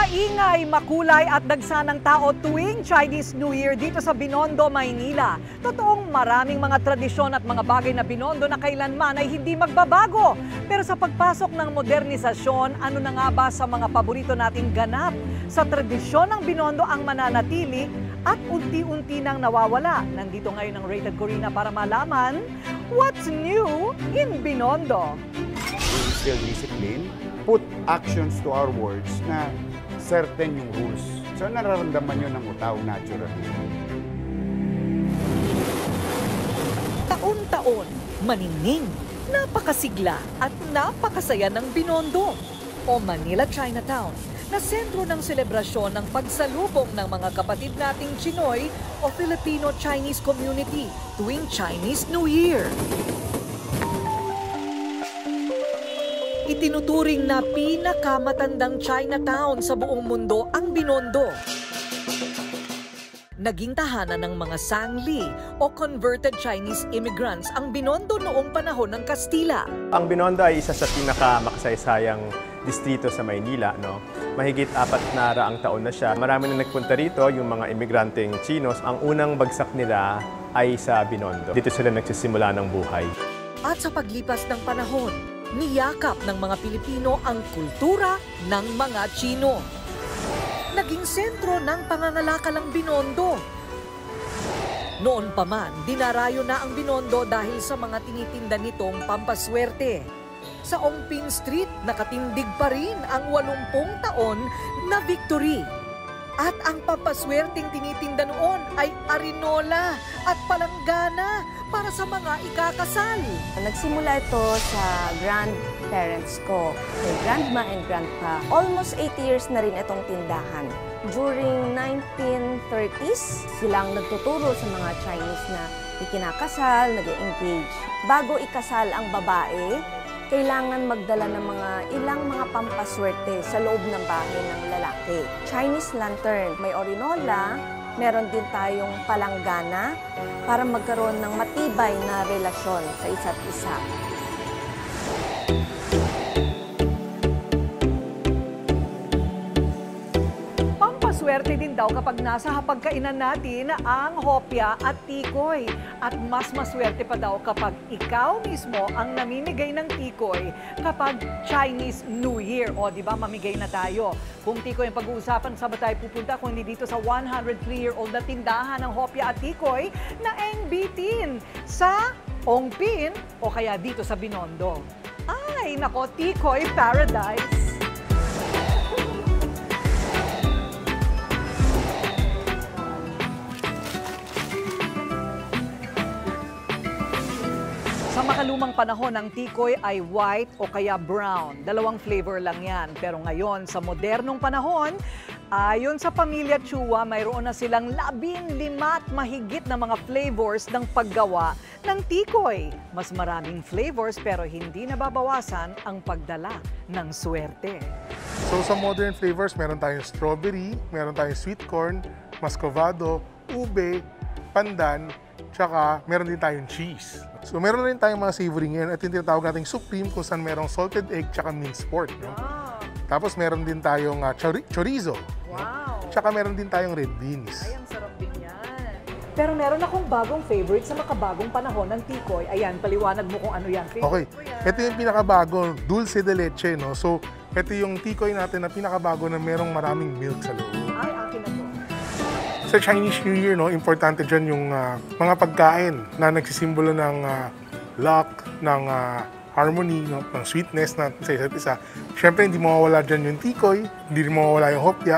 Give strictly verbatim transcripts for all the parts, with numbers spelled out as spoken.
Maingay, makulay at dagsanang tao tuwing Chinese New Year dito sa Binondo, Maynila. Totoong maraming mga tradisyon at mga bagay na Binondo na kailanman ay hindi magbabago. Pero sa pagpasok ng modernisasyon, ano na nga ba sa mga paborito nating ganap? Sa tradisyon ng Binondo ang mananatili at unti-unti nang nawawala. Nandito ngayon ang Rated KORINA para malaman what's new in Binondo. Still discipline, put actions to our words na certain yung rules. So nararamdaman nyo ng tao naturally. Taon-taon, maningning, napakasigla at napakasaya ng Binondo o Manila Chinatown na sentro ng selebrasyon ng pagsalubong ng mga kapatid nating Chinoy o Filipino-Chinese community tuwing Chinese New Year. Itinuturing na pinakamatandang Chinatown sa buong mundo ang Binondo. Naging tahanan ng mga Sangli o converted Chinese immigrants ang Binondo noong panahon ng Kastila. Ang Binondo ay isa sa pinakamakasayang distrito sa Maynila. No? Mahigit apat na raang taon na siya. Marami na nagpunta rito, yung mga imigranteng Chinos. Ang unang bagsak nila ay sa Binondo. Dito sila nagsisimula ng buhay. At sa paglipas ng panahon, niyakap ng mga Pilipino ang kultura ng mga Chino. Naging sentro ng pangangalakal ang Binondo. Noon pa man, dinarayo na ang Binondo dahil sa mga tinitinda nitong pampaswerte. Sa Ongpin Street, nakatindig pa rin ang walumpung taon na victory. At ang pampaswerteng tinitinda noon ay arinola at palanggana para sa mga ikakasal. Nagsimula ito sa grandparents ko, my grandma and grandpa. Almost eighty years na rin itong tindahan. During nineteen thirties, silang nagtuturo sa mga Chinese na ikinakasal, nag-engage. Bago ikasal ang babae, kailangan magdala ng mga ilang mga pampaswerte sa loob ng bahay ng lalaki. Chinese lantern, may orinola, meron din tayong palanggana para magkaroon ng matibay na relasyon sa isa't isa. Swerte din daw kapag nasa hapagkainan natin ang hopya at tikoy. At mas maswerte pa daw kapag ikaw mismo ang namimigay ng tikoy kapag Chinese New Year. O, di ba, mamigay na tayo. Kung tikoy ang pag-uusapan, saan ba tayo pupunta kung hindi dito sa one hundred three year old na tindahan ng hopya at tikoy na Eng Bitin sa Ongpin o kaya dito sa Binondo. Ay, nako, tikoy paradise! Sa makalumang panahon, ang tikoy ay white o kaya brown. Dalawang flavor lang yan. Pero ngayon, sa modernong panahon, ayon sa pamilya Chua, mayroon na silang labing lima at mahigit na mga flavors ng paggawa ng tikoy. Mas maraming flavors pero hindi nababawasan ang pagdala ng swerte. So sa modern flavors, meron tayong strawberry, meron tayong sweet corn, muscovado, ube, pandan, tsaka meron din tayong cheese. So meron rin tayong mga savory ngayon at yung tinatawag nating supreme kung saan merong salted egg tsaka minced pork. No? Wow. Tapos meron din tayong uh, chori chorizo. Wow. No? Tsaka meron din tayong red beans. Ay, ang sarap din yan. Pero meron akong bagong favorite sa makabagong panahon ng tikoy. Ayan, paliwanag mo kung ano yan. Favorite Okay, ito yung pinakabago, dulce de leche. No? So ito yung tikoy natin na pinakabago na merong maraming milk sa loob. Ay, akin na to. Sa Chinese New Year, no, importante dyan yung uh, mga pagkain na nagsisimbolo ng uh, luck, ng uh, harmony, no, ng sweetness na sa isa't isa. Siyempre, hindi mawawala dyan yung tikoy, hindi rin mawawala yung hopya.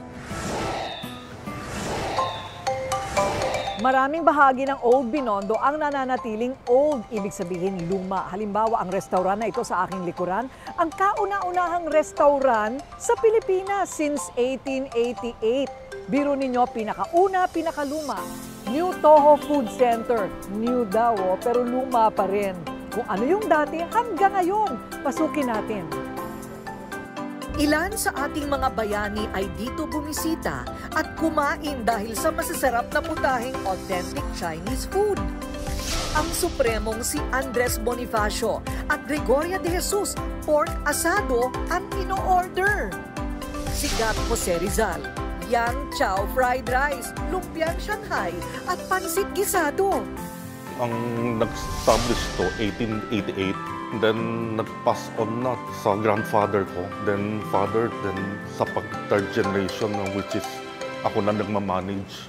Maraming bahagi ng Old Binondo ang nananatiling old, ibig sabihin luma. Halimbawa, ang restaurant na ito sa aking likuran, ang kauna-unahang restaurant sa Pilipinas since eighteen eighty-eight. Biro ninyo, pinakauna, pinakaluma. New Toho Food Center. New daw, oh, pero luma pa rin. Kung ano yung dati, hanggang ngayon, pasukin natin. Ilan sa ating mga bayani ay dito bumisita at kumain dahil sa masasarap na putahing authentic Chinese food. Ang supremong si Andres Bonifacio at Gregoria de Jesus, pork asado ang ino-order. Sigat Jose Rizal, Yang Chow Fried Rice, Lumpiang Shanghai at Pansit Gisado. Ang nag-establish to eighteen eighty-eight, then nag-pass on na sa grandfather ko, then father, then sa pag-third generation, which is ako na nagmamanage.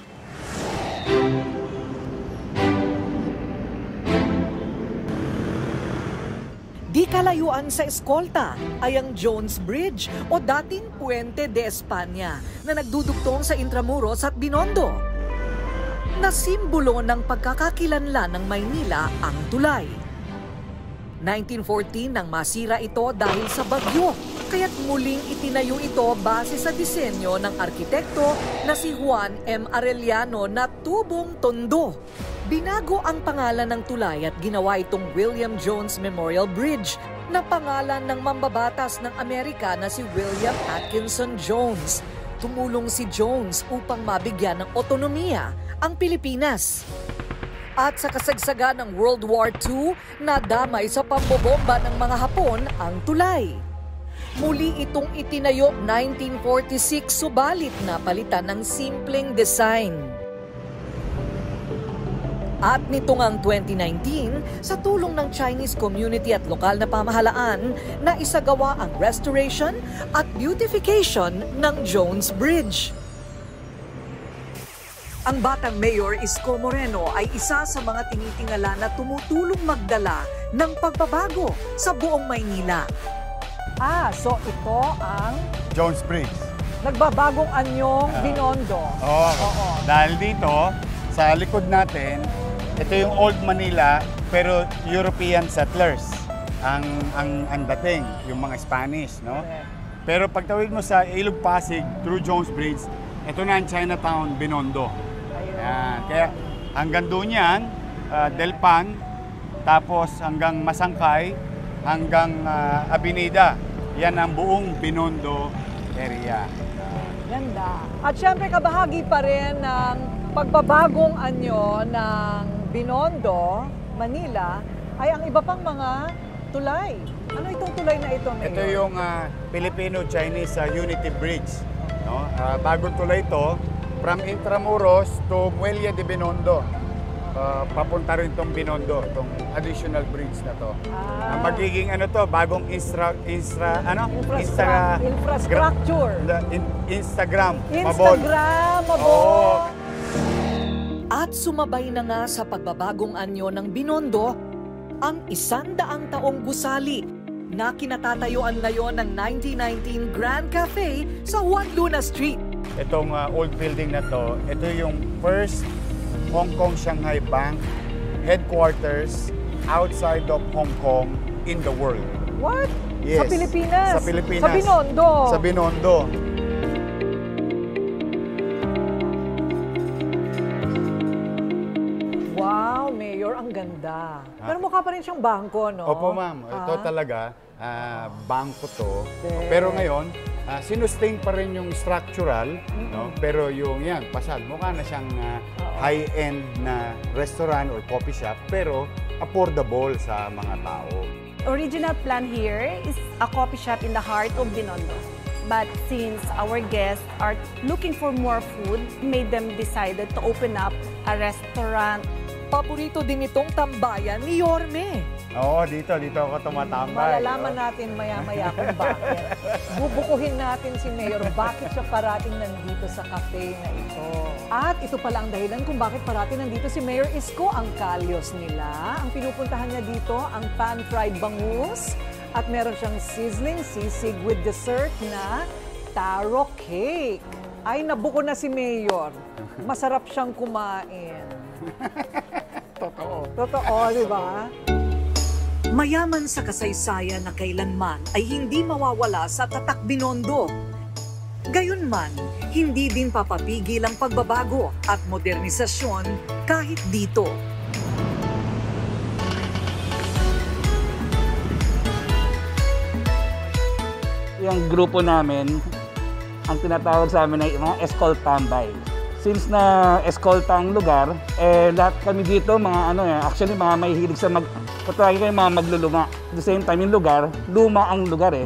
Di kalayuan sa eskolta ay ang Jones Bridge o dating Puente de España na nagdudugtong sa Intramuros at Binondo. Na simbolo ng pagkakakilanlan ng Maynila ang tulay. nineteen fourteen nang masira ito dahil sa bagyo, kaya't muling itinayo ito base sa disenyo ng arkitekto na si Juan M. Arellano na tubong tondo. Binago ang pangalan ng tulay at ginawa itong William Jones Memorial Bridge na pangalan ng mambabatas ng Amerika na si William Atkinson Jones. Tumulong si Jones upang mabigyan ng otonomiya ang Pilipinas. At sa kasagsagan ng World War Two, nadamay sa pambobomba ng mga Hapon ang tulay. Muli itong itinayo nineteen forty-six, subalit na palitan ng simpleng design. At nitong ang twenty nineteen, sa tulong ng Chinese community at lokal na pamahalaan, na isagawa ang restoration at beautification ng Jones Bridge. Ang batang Mayor Isko Moreno ay isa sa mga tinitingala na tumutulong magdala ng pagbabago sa buong Maynila. Ah, so ito ang Jones Bridge. nagbabagong anyong Binondo. Oo. Oo. Dahil dito, sa likod natin, ito yung Old Manila, pero European settlers ang ang ang dating, yung mga Spanish, no? Pero pagtawid mo sa Ilog Pasig through Jones Bridge, ito na ang Chinatown, Binondo. Ayan. Kaya hanggang doon yan, uh, Delpan, tapos hanggang Masangkay, hanggang uh, Avenida. Yan ang buong Binondo area. Ganda. At syempre kabahagi pa rin ng pagbabagong anyo ng Binondo, Manila, ay ang iba pang mga tulay. Ano itong tulay na ito, Mayor? Ito yung uh, Filipino-Chinese uh, Unity Bridge. No? Uh, bagong tulay ito, from Intramuros to Muelle de Binondo. Uh, papunta rin itong Binondo, itong additional bridge na to. Ah. Uh, magiging ano to, bagong instra, instra, ano? Infrastra- Instra, infrastructure. Gra, in, Instagram, Instagram, mabol. Oh. At sumabay na nga sa pagbabagong anyo ng Binondo, ang isandaang taong gusali na kinatatayuan ngayon ng nineteen nineteen Grand Cafe sa Juan Luna Street. Itong uh, old building na to, ito yung first Hong Kong-Shanghai Bank headquarters outside of Hong Kong in the world. What? Yes. Sa Pilipinas? Sa Pilipinas. Sa Binondo? Sa Binondo. Wow, Mayor, ang ganda. Pero mukha pa rin siyang bangko, no? Opo, ma'am. Ito Ah. talaga, uh, bangko to. Okay. Pero ngayon, uh, sinustain pa rin yung structural, no? Pero yung yan, pasad, mukha na siyang uh, high-end na restaurant or coffee shop, pero affordable sa mga tao. Original plan here is a coffee shop in the heart of Binondo. But since our guests are looking for more food, made them decided to open up a restaurant. Paborito din itong tambayan ni Yorme. Oo, dito, dito ako tumatambay. Malalaman oh. natin maya-maya kung bakit. Bubukuhin natin si Mayor bakit siya parating nandito sa cafe na ito. At ito pala ang dahilan kung bakit parating nandito si Mayor Isko, ang kalyos nila. Ang pinupuntahan niya dito, ang pan-fried bangus. At meron siyang sizzling sisig with dessert na taro cake. Ay, nabuko na si Mayor. Masarap siyang kumain. Totoo. Totoo, di ba? Mayaman sa kasaysayan na kailanman ay hindi mawawala sa tatak Binondo. Gayunman, hindi din papapigil ang pagbabago at modernisasyon kahit dito. Yung grupo namin, ang tinatawag sa amin ay mga eskoltambay. Since na eskoltang lugar, eh lahat kami dito mga ano eh, actually mga may hilig sa mag, patawagin kayo mga maglulunga. At the same time yung lugar, luma ang lugar eh.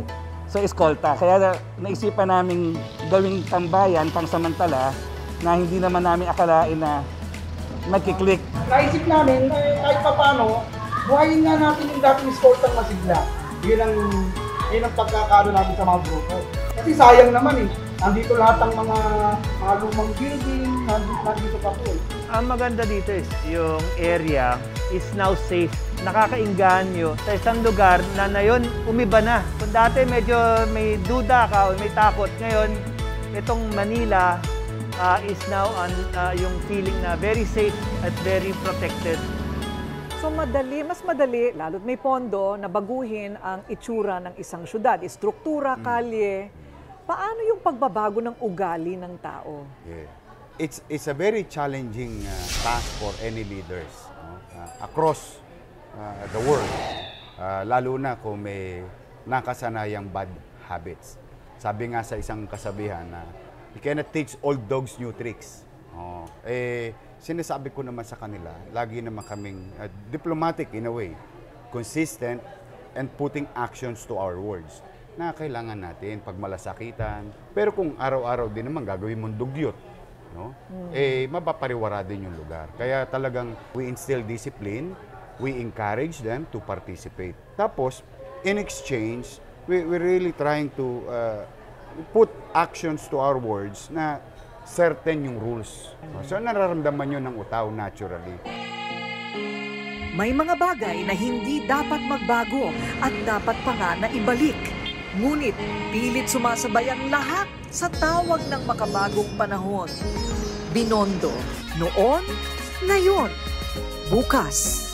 sa eskolta. Kaya na, naisipan namin gawing tambayan pangsamantala na hindi naman namin akalain na magkiklik. Naisip namin na kahit pa paano, buhayin nga natin yung dating eskoltang masigla. Yun ang, yun ang pagkakaroon natin sa mga grupo. Kasi sayang naman eh. Nandito lahat ng mga, mga lumang building, nandito, nandito pa po eh. Ang maganda dito is yung area is now safe. Nakakainganyo sa isang lugar na ngayon umiba na. Kung dati medyo may duda ka o may takot, ngayon itong Manila uh, is now on uh, yung feeling na very safe at very protected. So madali, mas madali, lalo't may pondo, na baguhin ang itsura ng isang syudad, istruktura, kalye. Paano yung pagbabago ng ugali ng tao? Yeah. It's, it's a very challenging uh, task for any leaders, no? uh, across uh, the world, uh, lalo na kung may nakasanayang bad habits. Sabi nga sa isang kasabihan na, you cannot teach old dogs new tricks. Oh, eh, sinasabi ko naman sa kanila, lagi naman kaming uh, diplomatic in a way, consistent, and putting actions to our words na kailangan natin pag malasakitan. Pero kung araw-araw din naman gagawin mong dugyot, no? Mm. Eh, mapapariwara din yung lugar. Kaya talagang we instill discipline, we encourage them to participate. Tapos, in exchange, we, we're really trying to uh, put actions to our words na certain yung rules. So, nararamdaman yun ng utaw naturally. May mga bagay na hindi dapat magbago at dapat pa nga na ibalik. Ngunit pilit sumasabay ang lahat sa tawag ng makabagong panahon. Binondo, noon, ngayon, bukas.